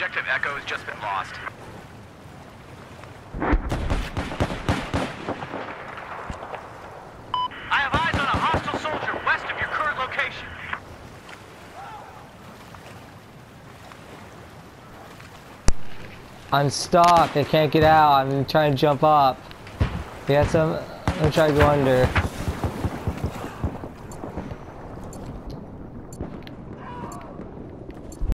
Objective Echo has just been lost. I have eyes on a hostile soldier west of your current location. I'm stuck. I can't get out. I'm trying to jump up. Yeah, I'm trying to go under.